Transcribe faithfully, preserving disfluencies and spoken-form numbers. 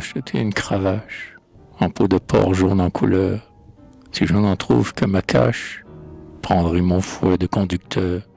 acheter une cravache en peau de porc jaune en couleur. Si je n'en trouve que ma cache, prendrai mon fouet de conducteur.